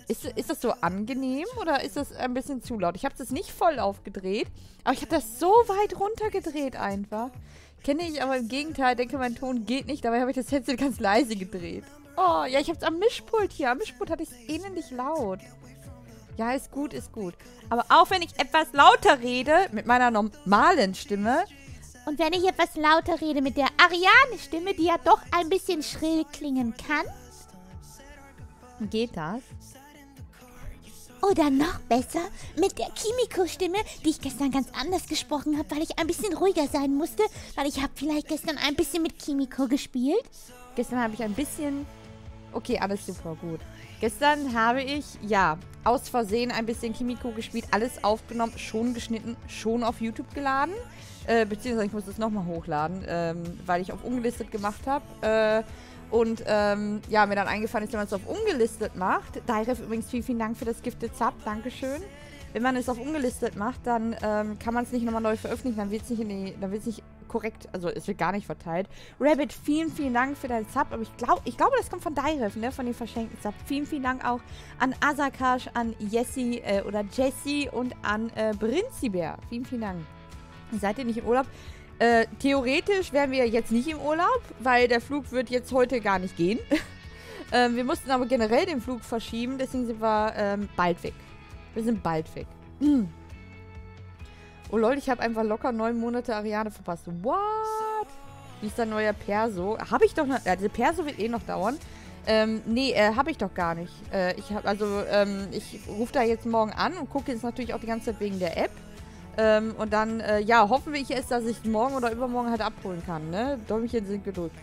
Ist das so angenehm oder ist das ein bisschen zu laut? Ich habe das nicht voll aufgedreht, aber ich habe das so weit runtergedreht einfach. Kenne ich aber im Gegenteil, denke, mein Ton geht nicht. Dabei habe ich das Headset ganz leise gedreht. Oh, ja, ich habe es am Mischpult hier. Am Mischpult hatte ich es ähnlich laut. Ja, ist gut, ist gut. Aber auch wenn ich etwas lauter rede, mit meiner normalen Stimme. Und wenn ich etwas lauter rede mit der Ariane-Stimme, die ja doch ein bisschen schrill klingen kann. Geht das? Oder noch besser, mit der Kimiko-Stimme, die ich gestern ganz anders gesprochen habe, weil ich ein bisschen ruhiger sein musste, weil ich habe vielleicht gestern ein bisschen mit Kimiko gespielt. Gestern habe ich ein bisschen... Okay, alles super, gut. Gestern habe ich, ja, aus Versehen ein bisschen Kimiko gespielt, alles aufgenommen, schon geschnitten, schon auf YouTube geladen. Beziehungsweise ich muss es nochmal hochladen, weil ich auf ungelistet gemacht habe. Ja, mir dann eingefallen ist, wenn man es auf ungelistet macht. Dairef übrigens, vielen Dank für das Gifted Sub, Dankeschön. Wenn man es auf ungelistet macht, dann kann man es nicht nochmal neu veröffentlichen, dann wird es nicht korrekt, also es wird gar nicht verteilt. Rabbit, vielen Dank für deinen Sub, aber ich glaube, das kommt von Dairef, ne, von den verschenkten Sub. Vielen Dank auch an Asakash, an Jessie oder Jessie und an Brinziber. Vielen Dank. Seid ihr nicht im Urlaub? Theoretisch wären wir jetzt nicht im Urlaub, weil der Flug wird jetzt heute gar nicht gehen. Wir mussten aber generell den Flug verschieben, deswegen sind wir bald weg. Wir sind bald weg. Oh lol, ich habe einfach locker 9 Monate Ariane verpasst. What? Wie ist dein neuer Perso? Habe ich doch noch... diese Perso wird eh noch dauern. Nee, habe ich doch gar nicht. Ich rufe da jetzt morgen an und gucke jetzt natürlich auch die ganze Zeit wegen der App. Und dann, ja, hoffen wir es, dass ich morgen oder übermorgen halt abholen kann, ne? Däumchen sind gedrückt.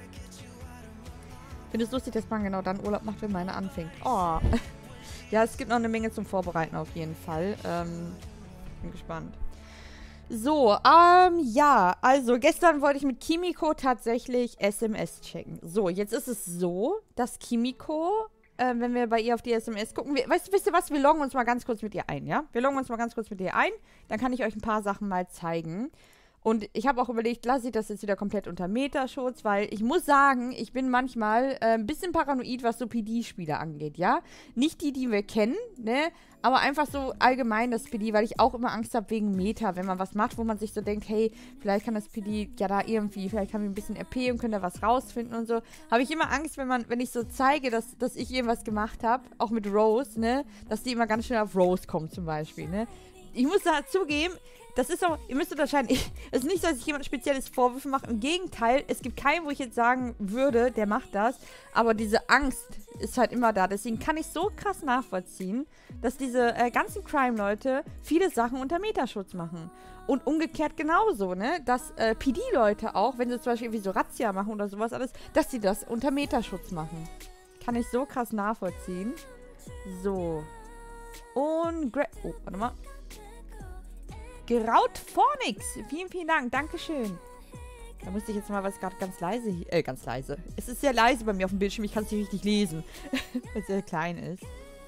Ich finde es lustig, dass man genau dann Urlaub macht, wenn meine anfängt. Oh. Ja, es gibt noch eine Menge zum Vorbereiten auf jeden Fall. Bin gespannt. So, ja, also gestern wollte ich mit Kimiko tatsächlich SMS checken. So, jetzt ist es so, dass Kimiko... wenn wir bei ihr auf die SMS gucken. Wisst ihr was? Wir loggen uns mal ganz kurz mit ihr ein, ja? Wir loggen uns mal ganz kurz mit ihr ein. Dann kann ich euch ein paar Sachen mal zeigen. Und ich habe auch überlegt, lasse ich das jetzt wieder komplett unter Metaschutz, weil ich muss sagen, ich bin manchmal ein bisschen paranoid, was so PD-Spiele angeht, ja? Nicht die wir kennen, ne? Aber einfach so allgemein das PD, weil ich auch immer Angst habe wegen Meta, wenn man was macht, wo man sich so denkt, hey, vielleicht kann das PD ja da irgendwie, vielleicht haben wir ein bisschen RP und können da was rausfinden und so. Habe ich immer Angst, wenn ich so zeige, dass ich irgendwas gemacht habe, auch mit Rose, ne? Dass die immer ganz schnell auf Rose kommt zum Beispiel, ne? Ich muss da zugeben, das ist auch, ihr müsstet wahrscheinlich, es ist nicht so, dass ich jemand spezielles Vorwürfe mache. Im Gegenteil, es gibt keinen, wo ich jetzt sagen würde, der macht das. Aber diese Angst ist halt immer da. Deswegen kann ich so krass nachvollziehen, dass diese ganzen Crime-Leute viele Sachen unter Metaschutz machen. Und umgekehrt genauso, ne? Dass PD-Leute auch, wenn sie zum Beispiel irgendwie so Razzia machen oder sowas alles, dass sie das unter Metaschutz machen. Kann ich so krass nachvollziehen. So. Und oh, warte mal. Geraut Phonix. Vielen Dank. Dankeschön. Da musste ich jetzt mal was gerade ganz leise... ganz leise. Es ist sehr leise bei mir auf dem Bildschirm. Ich kann es nicht richtig lesen. Weil es sehr klein ist.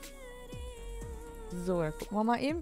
So, dann gucken wir mal eben.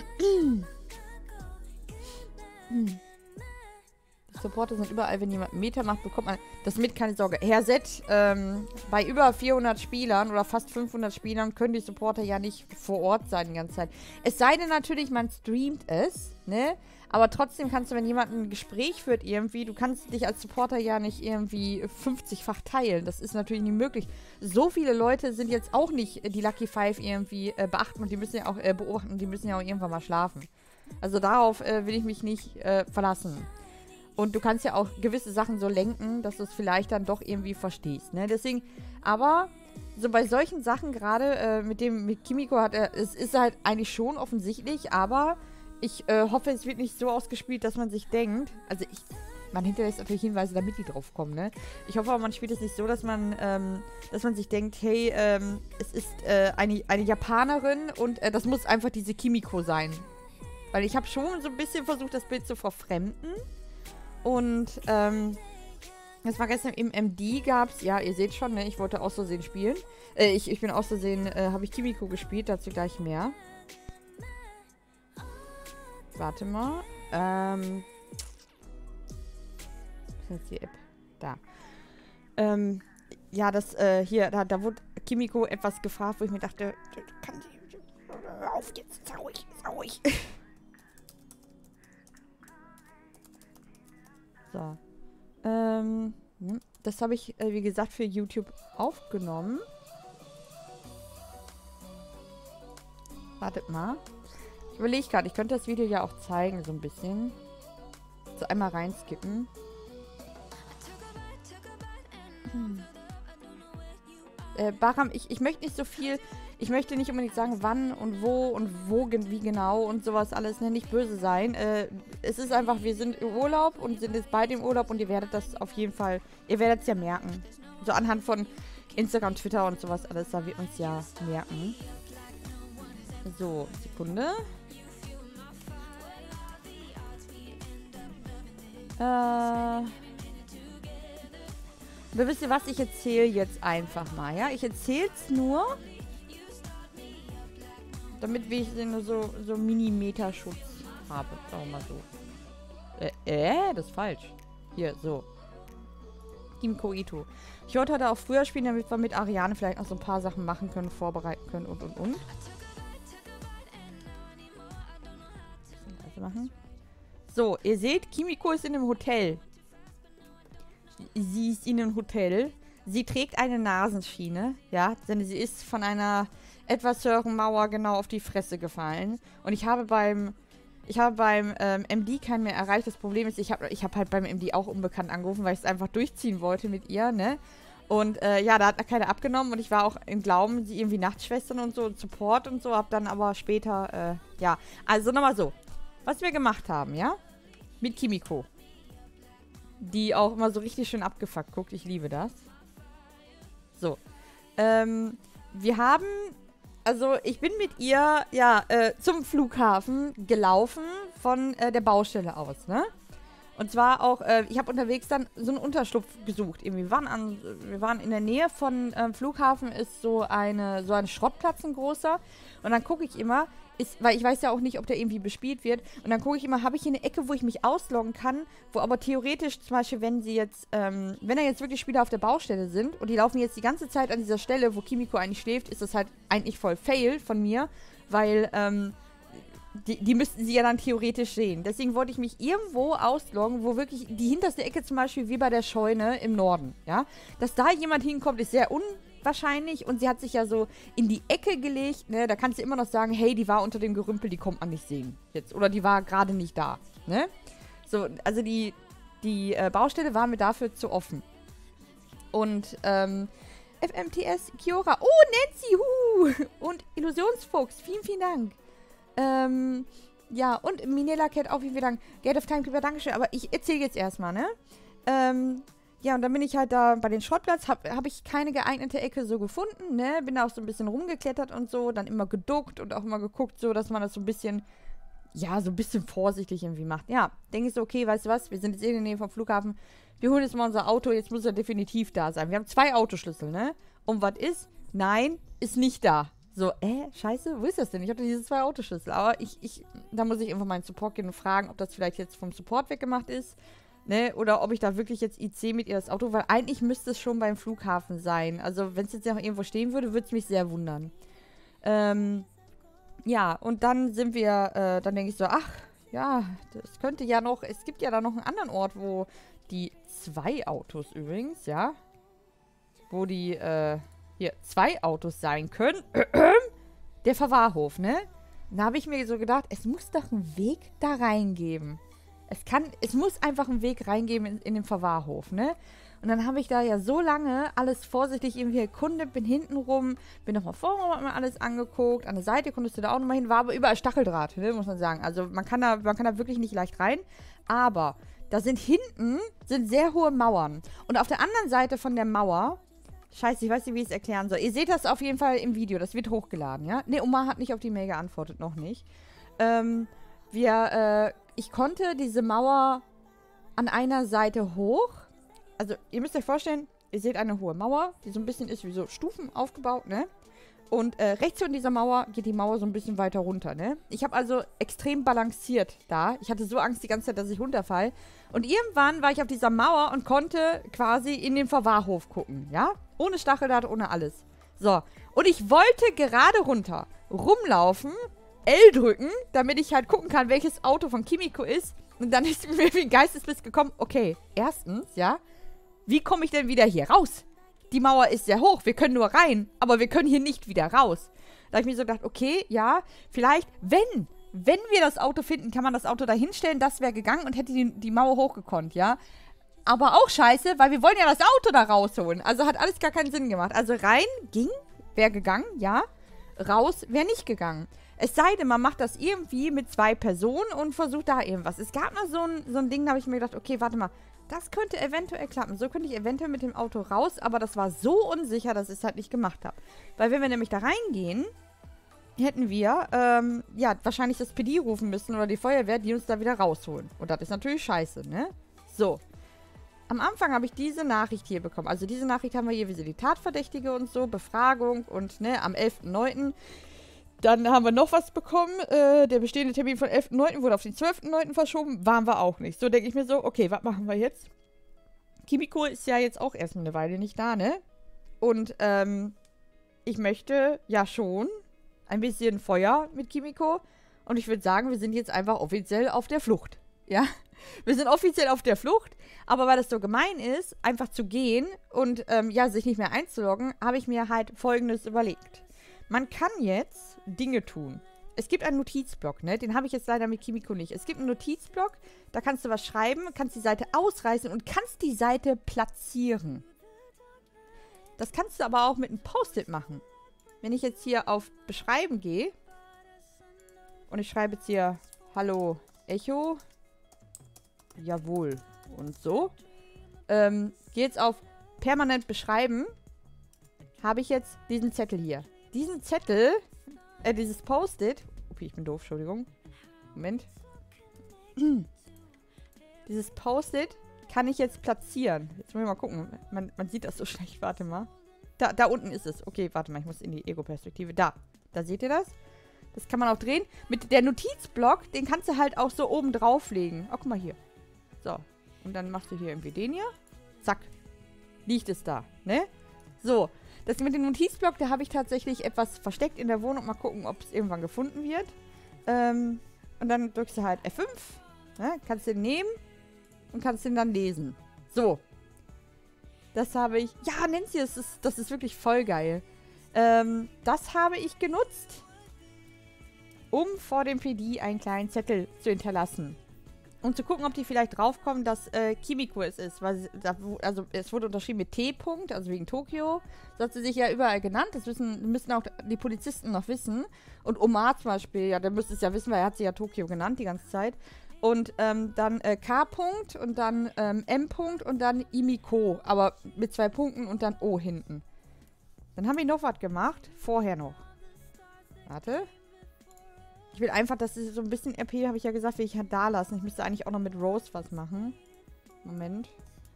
Die Supporter sind überall, wenn jemand Meta macht, bekommt man das mit, keine Sorge. Herr Z, bei über 400 Spielern oder fast 500 Spielern können die Supporter ja nicht vor Ort sein die ganze Zeit. Es sei denn natürlich, man streamt es, ne? Aber trotzdem kannst du, wenn jemand ein Gespräch führt irgendwie, du kannst dich als Supporter ja nicht irgendwie 50-fach teilen. Das ist natürlich nicht möglich. So viele Leute sind jetzt auch nicht die Lucky Five irgendwie beachten und die müssen ja auch beobachten und die müssen ja auch irgendwann mal schlafen. Also darauf will ich mich nicht verlassen. Und du kannst ja auch gewisse Sachen so lenken, dass du es vielleicht dann doch irgendwie verstehst, ne? Deswegen, aber so bei solchen Sachen gerade mit Kimiko es ist halt eigentlich schon offensichtlich, aber ich hoffe, es wird nicht so ausgespielt, dass man sich denkt, also man hinterlässt natürlich Hinweise, damit die drauf kommen, ne? Ich hoffe aber, man spielt es nicht so, dass man sich denkt, hey, es ist eine Japanerin und das muss einfach diese Kimiko sein. Weil ich habe schon so ein bisschen versucht, das Bild zu verfremden. Und, das war gestern im MD gab's, ja, ihr seht schon, ne, ich wollte aus Versehen spielen. Ich bin aus Versehen, habe ich Kimiko gespielt, dazu gleich mehr. Warte mal, was ist jetzt die App? Da. Ja, das, hier, da wurde Kimiko etwas gefragt, wo ich mir dachte, kann sie... Hör auf jetzt, ist ruhig. So. Das habe ich, wie gesagt, für YouTube aufgenommen. Wartet mal. Ich überlege gerade, ich könnte das Video ja auch zeigen, so ein bisschen. So einmal reinskippen. Bahram, ich möchte nicht so viel... Ich möchte nicht unbedingt sagen, wann und wo wie genau und sowas alles, ne, nicht böse sein. Es ist einfach, wir sind im Urlaub und sind jetzt beide im Urlaub und ihr werdet das auf jeden Fall, ihr werdet es ja merken. So anhand von Instagram, Twitter und sowas alles, da wird uns ja merken. So, Sekunde. Wisst ihr was, ich erzähle jetzt einfach mal, ja? Ich erzähle es nur... Damit wir so Mini-Meter-Schutz haben. Sagen wir mal so. Das ist falsch. Hier, so. Kimiko Ito. Ich wollte heute auch früher spielen, damit wir mit Ariane vielleicht noch so ein paar Sachen machen können, vorbereiten können und. Also machen. So, ihr seht, Kimiko ist in einem Hotel. Sie ist in einem Hotel. Sie trägt eine Nasenschiene, ja, denn sie ist von einer etwas höheren Mauer genau auf die Fresse gefallen. Und ich habe beim MD keinen mehr erreicht. Das Problem ist, ich hab halt beim MD auch unbekannt angerufen, weil ich es einfach durchziehen wollte mit ihr, ne? Und ja, da hat keiner abgenommen und ich war auch im Glauben, sie irgendwie Nachtschwestern und so und Support und so, hab dann aber später, ja. Also nochmal so, was wir gemacht haben, ja? Mit Kimiko. Die auch immer so richtig schön abgefuckt guckt. Ich liebe das. So. Wir haben... Also, ich bin mit ihr, ja, zum Flughafen gelaufen von der Baustelle aus, ne? Und zwar auch, ich habe unterwegs dann so einen Unterschlupf gesucht. Irgendwie wir waren in der Nähe von Flughafen, ist so ein Schrottplatz, ein großer. Und dann gucke ich immer, weil ich weiß ja auch nicht, ob der irgendwie bespielt wird. Und dann gucke ich immer, habe ich hier eine Ecke, wo ich mich ausloggen kann, wo aber theoretisch zum Beispiel, wenn da jetzt wirklich Spieler auf der Baustelle sind und die laufen jetzt die ganze Zeit an dieser Stelle, wo Kimiko eigentlich schläft, ist das halt eigentlich voll fail von mir, weil, die müssten sie ja dann theoretisch sehen. Deswegen wollte ich mich irgendwo ausloggen, wo wirklich die hinterste Ecke zum Beispiel wie bei der Scheune im Norden, ja. Dass da jemand hinkommt, ist sehr unwahrscheinlich und sie hat sich ja so in die Ecke gelegt, ne. Da kannst du immer noch sagen, hey, die war unter dem Gerümpel, die kommt man nicht sehen. Jetzt. Oder die war gerade nicht da, ne. So, also die Baustelle war mir dafür zu offen. Und, FMTS, Kiora, oh, Nancy, und Illusionsfuchs, vielen, vielen Dank. Ja, und Minella Cat auch, vielen Dank. Gate of Timekeeper, Dankeschön. Aber ich erzähle jetzt erstmal, ne? Ja, und dann bin ich halt da bei den Schrottplatz, hab ich keine geeignete Ecke so gefunden, ne? Bin da auch so ein bisschen rumgeklettert und so, dann immer geduckt und auch immer geguckt, so, dass man das so ein bisschen, ja, so ein bisschen vorsichtig irgendwie macht. Ja, denke ich so, okay, weißt du was? Wir sind jetzt in der Nähe vom Flughafen. Wir holen jetzt mal unser Auto, jetzt muss er definitiv da sein. Wir haben 2 Autoschlüssel, ne? Und was ist? Nein, ist nicht da. So, scheiße, wo ist das denn? Ich hatte diese 2 Autoschlüssel. Aber da muss ich einfach meinen Support gehen und fragen, ob das vielleicht jetzt vom Support weggemacht ist, ne? Oder ob ich da wirklich jetzt IC mit ihr das Auto, weil eigentlich müsste es schon beim Flughafen sein. Also, wenn es jetzt noch irgendwo stehen würde, würde es mich sehr wundern. Ja, und dann sind wir, dann denke ich so, ach, ja, das könnte ja noch, es gibt ja da noch einen anderen Ort, wo die 2 Autos übrigens, ja, wo die, hier 2 Autos sein können. Der Verwahrhof, ne? Da habe ich mir so gedacht, es muss doch einen Weg da reingeben. Es muss einfach einen Weg reingeben in den Verwahrhof, ne? Und dann habe ich da ja so lange alles vorsichtig irgendwie erkundet, bin hinten rum, bin nochmal vorne, hab mir alles angeguckt. An der Seite konntest du da auch nochmal hin, war aber überall Stacheldraht, ne, muss man sagen. Also man kann da wirklich nicht leicht rein. Aber da sind sehr hohe Mauern. Und auf der anderen Seite von der Mauer, scheiße, ich weiß nicht, wie ich es erklären soll. Ihr seht das auf jeden Fall im Video, das wird hochgeladen, ja? Ne, Oma hat nicht auf die Mail geantwortet, noch nicht. Ich konnte diese Mauer an einer Seite hoch. Also, ihr müsst euch vorstellen, ihr seht eine hohe Mauer, die so ein bisschen ist wie so Stufen aufgebaut, ne? Und rechts von dieser Mauer geht die Mauer so ein bisschen weiter runter, ne? Ich habe also extrem balanciert da. Ich hatte so Angst die ganze Zeit, dass ich runterfall. Und irgendwann war ich auf dieser Mauer und konnte quasi in den Verwahrhof gucken, ja? Ohne Stacheldraht, ohne alles. So, und ich wollte gerade runter, rumlaufen, L drücken, damit ich halt gucken kann, welches Auto von Kimiko ist. Und dann ist mir wie ein Geistesblitz gekommen, okay, erstens, ja, wie komme ich denn wieder hier raus? Die Mauer ist sehr hoch, wir können nur rein, aber wir können hier nicht wieder raus. Da habe ich mir so gedacht, okay, ja, vielleicht, wenn wir das Auto finden, kann man das Auto da hinstellen, das wäre gegangen und hätte die Mauer hochgekonnt, ja. Aber auch scheiße, weil wir wollen ja das Auto da rausholen. Also hat alles gar keinen Sinn gemacht. Also rein ging, wäre gegangen, ja. Raus wäre nicht gegangen. Es sei denn, man macht das irgendwie mit 2 Personen und versucht da irgendwas. Es gab mal so ein Ding, da habe ich mir gedacht, okay, warte mal, das könnte eventuell klappen. So könnte ich eventuell mit dem Auto raus, aber das war so unsicher, dass ich es halt nicht gemacht habe. Weil wenn wir nämlich da reingehen, hätten wir, ja, wahrscheinlich das PD rufen müssen oder die Feuerwehr, die uns da wieder rausholen. Und das ist natürlich scheiße, ne? So. Am Anfang habe ich diese Nachricht hier bekommen. Also diese Nachricht haben wir hier, wie sie die Tatverdächtige und so, Befragung und, ne, am 11.09. Dann haben wir noch was bekommen. Der bestehende Termin von 11.09. wurde auf den 12.09. verschoben. Waren wir auch nicht. So denke ich mir so, okay, was machen wir jetzt? Kimiko ist ja jetzt auch erstmal eine Weile nicht da, ne? Und, ich möchte ja schon ein bisschen Feuer mit Kimiko. Und ich würde sagen, wir sind jetzt einfach offiziell auf der Flucht. Ja? Wir sind offiziell auf der Flucht. Aber weil das so gemein ist, einfach zu gehen und, ja, sich nicht mehr einzuloggen, habe ich mir halt Folgendes überlegt. Man kann jetzt Dinge tun. Es gibt einen Notizblock, ne? Den habe ich jetzt leider mit Kimiko nicht. Es gibt einen Notizblock, da kannst du was schreiben, kannst die Seite ausreißen und kannst die Seite platzieren. Das kannst du aber auch mit einem Post-it machen. Wenn ich jetzt hier auf Beschreiben gehe und ich schreibe jetzt hier Hallo Echo, jawohl und so, gehe jetzt auf permanent beschreiben, habe ich jetzt diesen Zettel hier. Diesen Zettel, dieses Post-it, okay, ich bin doof, Entschuldigung, Moment, dieses Post-it kann ich jetzt platzieren. Jetzt muss ich mal gucken, man sieht das so schlecht, warte mal. Da unten ist es. Okay, warte mal, ich muss in die Ego-Perspektive. Da seht ihr das? Das kann man auch drehen. Mit der Notizblock, den kannst du halt auch so oben drauflegen. Oh, guck mal hier. So. Und dann machst du hier irgendwie den hier. Zack. Liegt es da, ne? So. Das mit dem Notizblock, da habe ich tatsächlich etwas versteckt in der Wohnung. Mal gucken, ob es irgendwann gefunden wird. Und dann drückst du halt F5. Ne? Kannst den nehmen und kannst den dann lesen. So. Das habe ich... Ja, Nancy, das ist wirklich voll geil. Das habe ich genutzt, um vor dem PD einen kleinen Zettel zu hinterlassen. Um zu gucken, ob die vielleicht draufkommen, dass Kimiko es ist. Weil also es wurde unterschrieben mit T. -Punkt, also wegen Tokio. So hat sie sich ja überall genannt. Das müssen auch die Polizisten noch wissen. Und Omar zum Beispiel, ja, der müsste es ja wissen, weil er hat sie ja Tokio genannt die ganze Zeit. Und dann K. -Punkt und dann M. -Punkt und dann Imiko. Aber mit 2 Punkten und dann O hinten. Dann haben wir noch was gemacht. Vorher noch. Warte. Ich will einfach, dass es so ein bisschen RP, habe ich ja gesagt, will ich halt da lassen. Ich müsste eigentlich auch noch mit Rose was machen. Moment.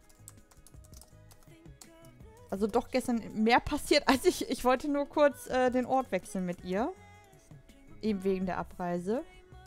Also doch gestern mehr passiert, als ich wollte nur kurz den Ort wechseln mit ihr. Eben wegen der Abreise.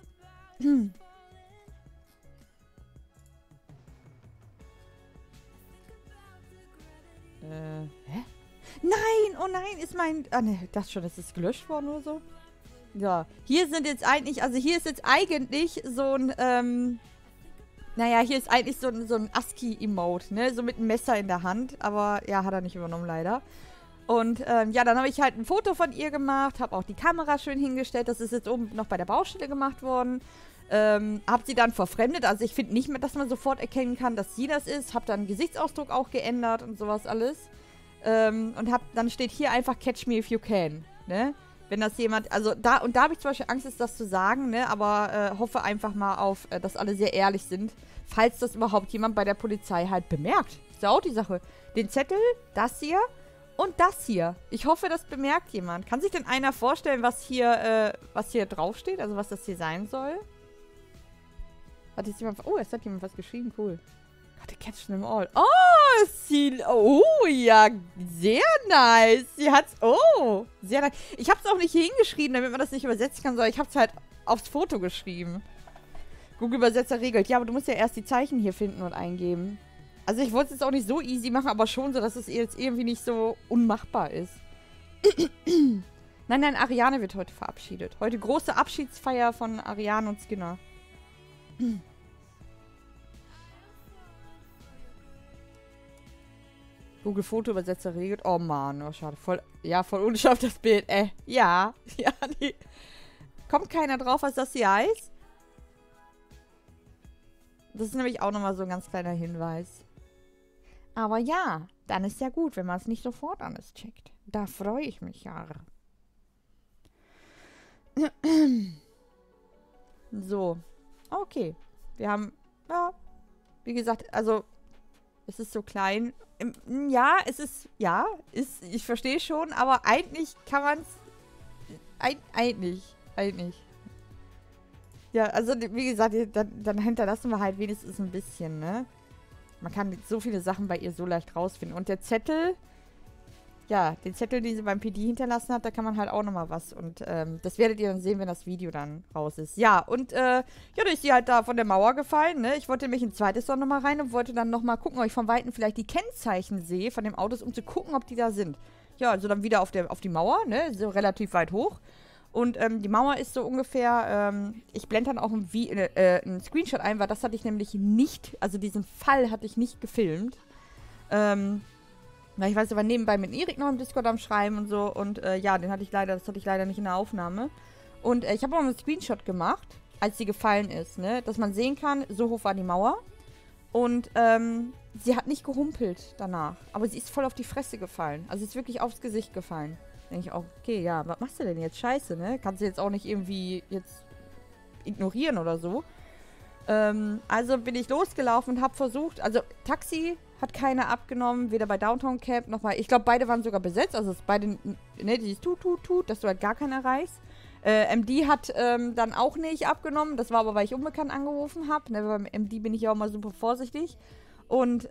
Hä? Nein! Oh nein, ist mein... Ah ne, das schon, ist es gelöscht worden oder so? Ja, hier sind jetzt eigentlich, also hier ist jetzt eigentlich so ein, naja, hier ist eigentlich so ein ASCII-Emote, ne, so mit einem Messer in der Hand, aber ja, hat er nicht übernommen, leider. Und, ja, dann habe ich halt ein Foto von ihr gemacht, habe auch die Kamera schön hingestellt, das ist jetzt oben noch bei der Baustelle gemacht worden. Habe sie dann verfremdet, also ich finde nicht mehr, dass man sofort erkennen kann, dass sie das ist, habe dann Gesichtsausdruck auch geändert und sowas alles. Und dann steht hier einfach Catch me if you can, ne. Wenn das jemand, also da habe ich zum Beispiel Angst, das zu sagen, ne, aber hoffe einfach mal auf, dass alle sehr ehrlich sind, falls das überhaupt jemand bei der Polizei halt bemerkt. Ist ja auch die Sache. Den Zettel, das hier und das hier. Ich hoffe, das bemerkt jemand. Kann sich denn einer vorstellen, was hier draufsteht, also was das hier sein soll? Hat jetzt jemand, oh, es hat jemand was geschrieben, cool. Gott, catch them all. Oh, ja, sehr nice. Sie hat's, oh, sehr nice. Ich hab's auch nicht hier hingeschrieben, damit man das nicht übersetzen kann, sondern ich hab's halt aufs Foto geschrieben. Google-Übersetzer regelt. Ja, aber du musst ja erst die Zeichen hier finden und eingeben. Also ich wollte es jetzt auch nicht so easy machen, aber schon so, dass es jetzt irgendwie nicht so unmachbar ist. Nein, nein, Ariane wird heute verabschiedet. Heute große Abschiedsfeier von Ariane und Skinner. Google Fotoübersetzer regelt. Oh Mann, oh schade. Voll, ja, voll unscharf das Bild. Ja. Ja, nee. Kommt keiner drauf, was das hier heißt? Das ist nämlich auch nochmal so ein ganz kleiner Hinweis. Aber ja, dann ist ja gut, wenn man es nicht sofort alles checkt. Da freue ich mich ja. So. Okay. Wir haben, ja, wie gesagt, also, es ist so klein. Ja, es ist, ja, ich verstehe schon, aber eigentlich kann man es, eigentlich. Ja, also, wie gesagt, dann hinterlassen wir halt wenigstens ein bisschen, ne? Man kann so viele Sachen bei ihr so leicht rausfinden. Und der Zettel, ja, den Zettel, den sie beim PD hinterlassen hat, da kann man halt auch nochmal was. Und das werdet ihr dann sehen, wenn das Video dann raus ist. Ja, und ja, da ist sie halt da von der Mauer gefallen, ne? Ich wollte nämlich ein zweites Mal nochmal rein und wollte dann nochmal gucken, ob ich von Weitem vielleicht die Kennzeichen sehe von dem Autos, um zu gucken, ob die da sind. Ja, also dann wieder auf die Mauer, ne? So relativ weit hoch. Und die Mauer ist so ungefähr, ich blende dann auch einen Screenshot ein, weil das hatte ich nämlich nicht, also diesen Fall hatte ich nicht gefilmt. Weil ich weiß, ich war nebenbei mit Erik noch im Discord am Schreiben und so. Und ja, das hatte ich leider nicht in der Aufnahme. Und ich habe auch einen Screenshot gemacht, als sie gefallen ist, ne? Dass man sehen kann, so hoch war die Mauer. Und sie hat nicht gehumpelt danach. Aber sie ist voll auf die Fresse gefallen. Also sie ist wirklich aufs Gesicht gefallen. Denke ich auch, okay, ja, was machst du denn jetzt? Scheiße, ne? Kannst du jetzt auch nicht irgendwie jetzt ignorieren oder so. Also bin ich losgelaufen und habe versucht, also Taxi hat keiner abgenommen, weder bei Downtown Camp noch bei, ich glaube, beide waren sogar besetzt, also beide, ne, dieses Tut, dass du halt gar keinen erreichst. MD hat dann auch nicht abgenommen, das war aber, weil ich unbekannt angerufen habe, ne, beim MD bin ich ja auch mal super vorsichtig. Und,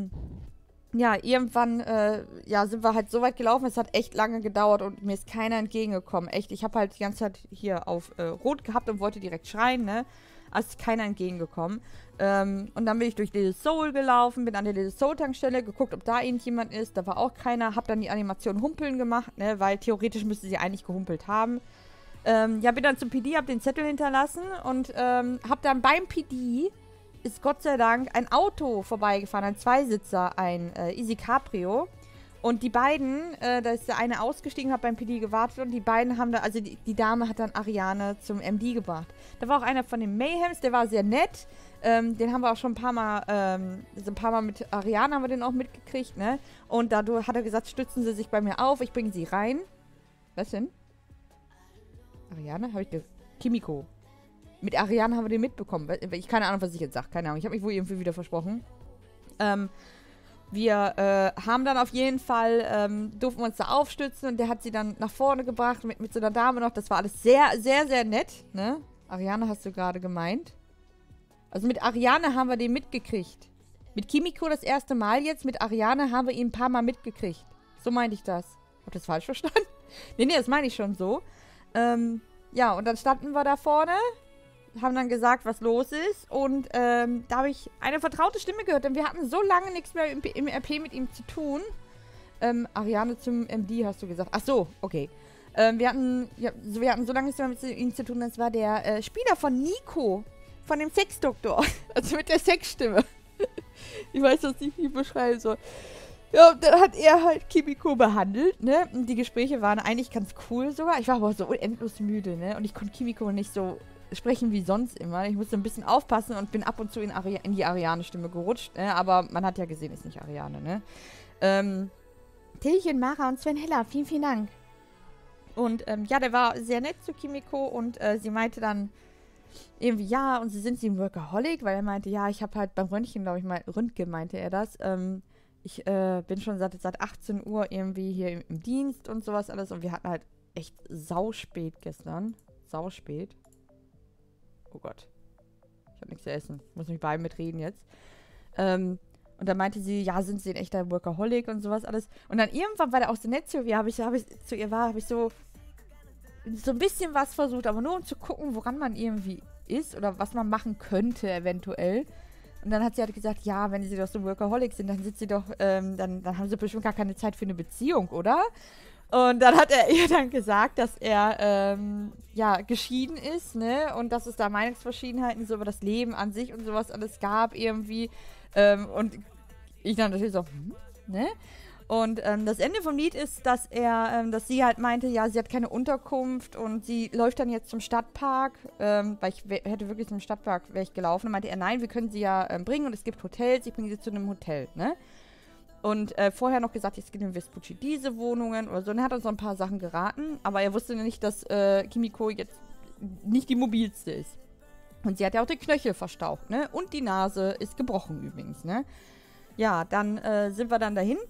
ja, irgendwann, ja, sind wir halt so weit gelaufen, es hat echt lange gedauert und mir ist keiner entgegengekommen. Echt, ich habe halt die ganze Zeit hier auf Rot gehabt und wollte direkt schreien, ne? Also ist keiner entgegengekommen. Und dann bin ich durch Little Soul gelaufen, bin an der Little Soul Tankstelle, geguckt, ob da irgendjemand ist. Da war auch keiner. Hab dann die Animation Humpeln gemacht, ne? Weil theoretisch müsste sie eigentlich gehumpelt haben. Ja, bin dann zum PD, hab den Zettel hinterlassen und hab dann beim PD ist Gott sei Dank ein Auto vorbeigefahren, ein Zweisitzer, ein Easy Cabrio. Und die beiden, da ist der eine ausgestiegen, hat beim PD gewartet und die beiden haben da, also die Dame hat dann Ariane zum MD gebracht. Da war auch einer von den Mayhems, der war sehr nett. Den haben wir auch schon ein paar Mal mit Ariane haben wir den auch mitgekriegt, ne? Und dadurch hat er gesagt, stützen Sie sich bei mir auf, ich bringe Sie rein. Was denn? Ariane? Habe ich Kimiko. Mit Ariane haben wir den mitbekommen. Ich keine Ahnung, was ich jetzt sage. Keine Ahnung. Ich habe mich wohl irgendwie wieder versprochen. Wir haben dann auf jeden Fall, durften wir uns da aufstützen und der hat sie dann nach vorne gebracht mit so einer Dame noch. Das war alles sehr, sehr, sehr nett, ne? Ariane hast du gerade gemeint. Also mit Ariane haben wir den mitgekriegt. Mit Kimiko das erste Mal jetzt, mit Ariane haben wir ihn ein paar Mal mitgekriegt. So meinte ich das. Hab das falsch verstanden? Nee, das meine ich schon so. Ja, und dann standen wir da vorne, haben dann gesagt, was los ist. Und da habe ich eine vertraute Stimme gehört. Denn wir hatten so lange nichts mehr im RP mit ihm zu tun. Ariane zum MD hast du gesagt. Ach so, okay. Wir hatten so lange nichts mehr mit ihm zu tun. Das war der Spieler von Nico. Von dem Sexdoktor. Also mit der Sexstimme. Ich weiß, was ich hier beschreiben soll. Ja, und dann hat er halt Kimiko behandelt, ne? Und die Gespräche waren eigentlich ganz cool sogar. Ich war aber so endlos müde, ne? Und ich konnte Kimiko nicht so sprechen wie sonst immer. Ich musste ein bisschen aufpassen und bin ab und zu in die Ariane-Stimme gerutscht, ne? Aber man hat ja gesehen, ist nicht Ariane, ne? Tillchen, Mara und Sven Heller, vielen, vielen Dank. Und ja, der war sehr nett zu Kimiko und sie meinte dann irgendwie, ja, und sind sie ein Workaholic? Weil er meinte, ja, ich habe halt beim Röntgen, glaube ich mal, Röntgen meinte er das, ich bin schon seit 18 Uhr irgendwie hier im Dienst und sowas alles und wir hatten halt echt sauspät gestern. Sauspät. Oh Gott. Ich habe nichts zu essen. Ich muss mich bei ihm mitreden jetzt. Und dann meinte sie, ja, sind sie ein echter Workaholic und sowas alles. Und dann irgendwann war der auch so nett zu mir, habe ich so ein bisschen was versucht, aber nur um zu gucken, woran man irgendwie ist oder was man machen könnte eventuell. Und dann hat sie halt gesagt, ja, wenn sie doch so Workaholic sind, dann sind sie doch, dann haben sie bestimmt gar keine Zeit für eine Beziehung, oder? Und dann hat er ihr dann gesagt, dass er, ja, geschieden ist, ne? Und dass es da Meinungsverschiedenheiten so über das Leben an sich und sowas alles gab irgendwie. Und ich dann natürlich so, ne? Und das Ende vom Lied ist, dass dass sie halt meinte, ja, sie hat keine Unterkunft und sie läuft dann jetzt zum Stadtpark, weil ich hätte wirklich zum Stadtpark wäre ich gelaufen. Und meinte er, nein, wir können sie ja bringen und es gibt Hotels, ich bringe sie zu einem Hotel, ne? Und vorher noch gesagt, es gibt in Vespucci diese Wohnungen oder so. Und er hat uns so ein paar Sachen geraten, aber er wusste nicht, dass Kimiko jetzt nicht die mobilste ist. Und sie hat ja auch den Knöchel verstaucht, ne? Und die Nase ist gebrochen übrigens, ne? Ja, dann sind wir dann dahin.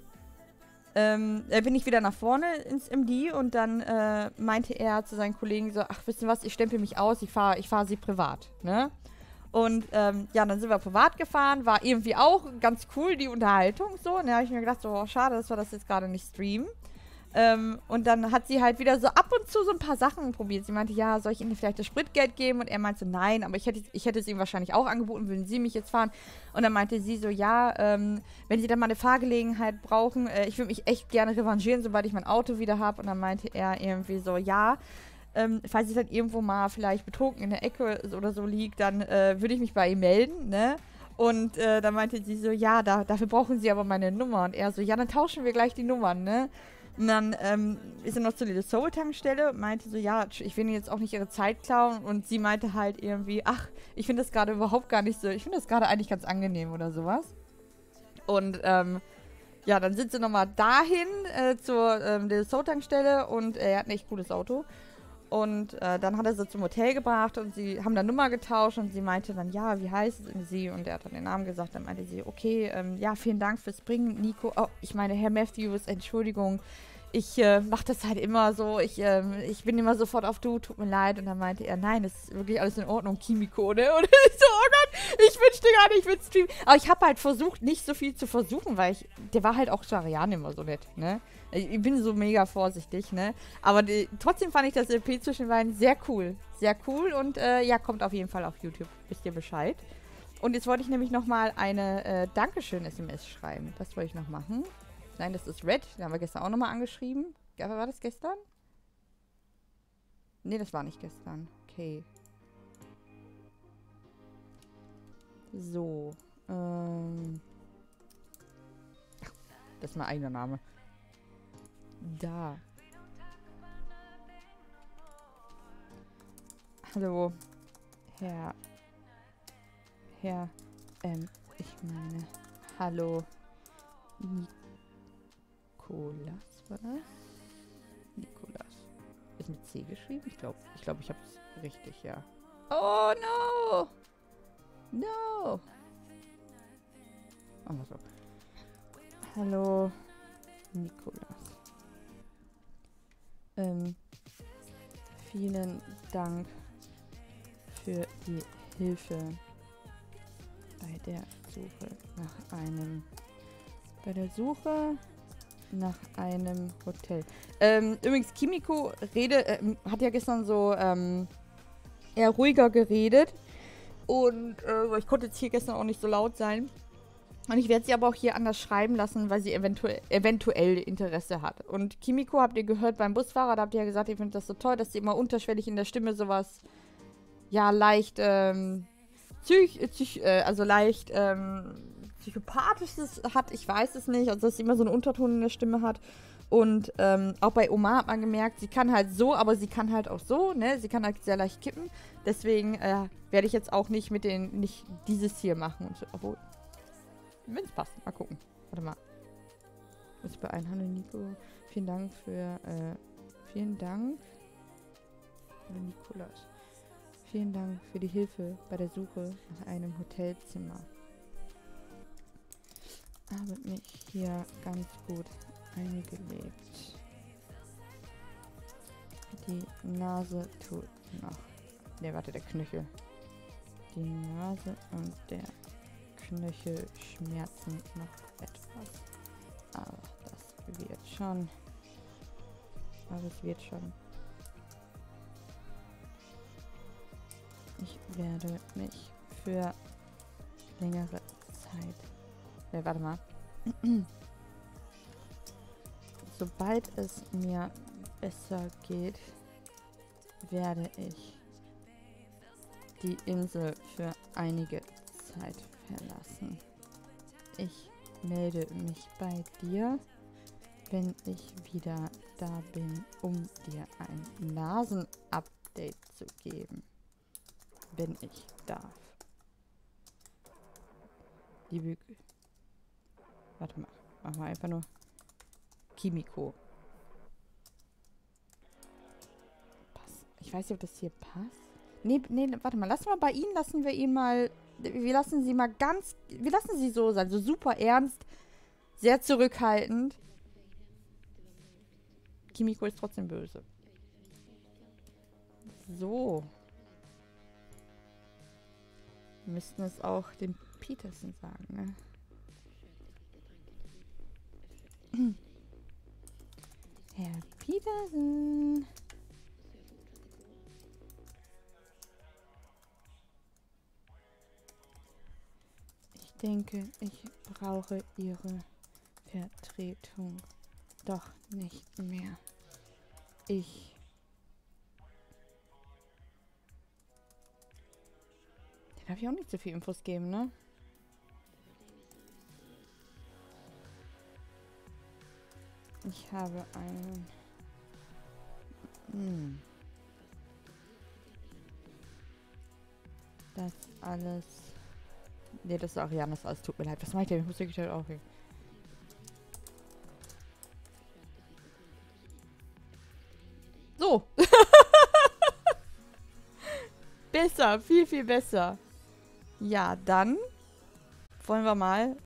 Bin ich wieder nach vorne ins MD und dann meinte er zu seinen Kollegen so, ach, wisst ihr was, ich stempel mich aus, ich fahr sie privat, ne? Und ja, dann sind wir privat gefahren, war irgendwie auch ganz cool, die Unterhaltung so. Und da habe ich mir gedacht, so, oh, schade, dass wir das jetzt gerade nicht streamen. Und dann hat sie halt wieder so ab und zu so ein paar Sachen probiert. Sie meinte, ja, soll ich Ihnen vielleicht das Spritgeld geben? Und er meinte, nein, aber ich hätte es ihm wahrscheinlich auch angeboten, würden Sie mich jetzt fahren? Und dann meinte sie so, ja, wenn Sie dann mal eine Fahrgelegenheit brauchen, ich würde mich echt gerne revanchieren, sobald ich mein Auto wieder habe. Und dann meinte er irgendwie so, ja, falls ich dann irgendwo mal vielleicht betrunken in der Ecke oder so liegt, dann würde ich mich bei ihm melden, ne? Und dann meinte sie so, ja, dafür brauchen Sie aber meine Nummer. Und er so, ja, dann tauschen wir gleich die Nummern, ne? Und dann ist er noch zu der Soul-Tankstelle, meinte so, ja, ich will Ihnen jetzt auch nicht Ihre Zeit klauen. Und sie meinte halt irgendwie, ach, ich finde das gerade überhaupt gar nicht so, ich finde das gerade eigentlich ganz angenehm oder sowas. Und, ja, dann sind sie nochmal dahin zur der Soul-Tankstelle und er hat ein echt cooles Auto. Und dann hat er sie zum Hotel gebracht und sie haben dann Nummer getauscht und sie meinte dann, ja, wie heißt sie? Und er hat dann den Namen gesagt. Dann meinte sie, okay, ja, vielen Dank fürs Bringen, Nico. Oh, ich meine, Herr Matthews, Entschuldigung. Ich mache das halt immer so. Ich bin immer sofort auf du, tut mir leid. Und dann meinte er, nein, das ist wirklich alles in Ordnung, Kimiko, ne? Und ich so, oh Gott, ich wünschte gar nicht, ich würde streamen. Aber ich habe halt versucht, nicht so viel zu versuchen, weil der war halt auch zu Ariane immer so nett, ne? Ich bin so mega vorsichtig, ne? Aber trotzdem fand ich das LP zwischen beiden sehr cool. Sehr cool und ja, kommt auf jeden Fall auf YouTube. Wisst ihr Bescheid. Und jetzt wollte ich nämlich nochmal eine Dankeschön-SMS schreiben. Das wollte ich noch machen. Nein, das ist Red. Den haben wir gestern auch nochmal angeschrieben. War das gestern? Nee, das war nicht gestern. Okay. So. Das ist mein eigener Name. Da. Hallo. Herr, ich meine, hallo. Nikolas, war das? Nikolas. Ist mit C geschrieben? Ich glaube, ich habe es richtig, ja. Oh, no! No! Oh, so. Hallo, Nikolas. Vielen Dank für die Hilfe bei der Suche nach einem Hotel. Übrigens, Kimiko hat ja gestern so eher ruhiger geredet und ich konnte jetzt hier gestern auch nicht so laut sein. Und ich werde sie aber auch hier anders schreiben lassen, weil sie eventuell Interesse hat. Und Kimiko habt ihr gehört beim Busfahrer, da habt ihr ja gesagt, ihr findet das so toll, dass sie immer unterschwellig in der Stimme sowas, ja, leicht, leicht, Psychopathisches hat, ich weiß es nicht, also dass sie immer so einen Unterton in der Stimme hat. Und auch bei Oma hat man gemerkt, sie kann halt so, aber sie kann halt auch so, ne? Sie kann halt sehr leicht kippen. Deswegen werde ich jetzt auch nicht nicht dieses hier machen. Und so, obwohl, wenn es passt. Mal gucken. Warte mal. Muss ich bei Hallo Nico. Vielen Dank für, Nikolas. Vielen Dank für die Hilfe bei der Suche nach einem Hotelzimmer. Habe mich hier ganz gut eingelebt. Die Nase tut noch. Ne, warte, der Knöchel. Die Nase und der Knöchel schmerzen noch etwas. Aber das wird schon. Aber es wird schon. Ich werde mich für längere Zeit. Warte mal. sobald es mir besser geht, werde ich die Insel für einige Zeit verlassen. Ich melde mich bei dir, wenn ich wieder da bin, um dir ein Nasen-Update zu geben. Wenn ich darf. Liebe... Warte mal. Machen wir einfach nur Kimiko. Ich weiß nicht, ob das hier passt. Nee, warte mal. Lassen wir ihn mal... Wir lassen sie mal ganz... Wir lassen sie so sein. So super ernst. Sehr zurückhaltend. Kimiko ist trotzdem böse. So. Wir müssten es auch dem Peterson sagen, ne? Herr Peterson. Ich denke, ich brauche Ihre Vertretung doch nicht mehr. Den darf ich auch nicht so viel Infos geben, ne? Ich habe einen... Das alles... Ne, das ist Arianas alles. Tut mir leid. Was mache ich denn? Ich muss wirklich auch hin. So. Besser. Viel, viel besser. Ja, dann wollen wir mal